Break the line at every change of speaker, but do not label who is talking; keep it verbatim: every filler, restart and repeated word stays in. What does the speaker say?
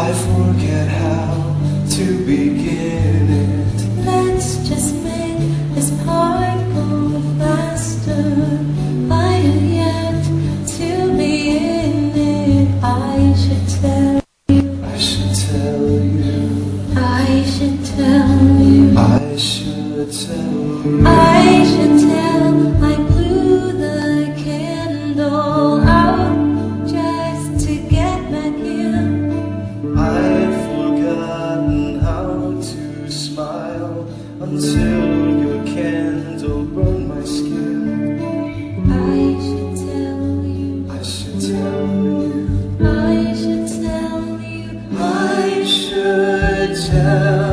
I forget how to begin it.
Let's just make this part go faster. I have yet to be in it. I should tell you.
I should tell you.
I should tell you.
I should tell you.
I should tell. I blew the candle out just to get back in.
I'd forgotten how to smile until your candle burned my skin.
I should tell you.
I should tell you.
I should tell you.
I should tell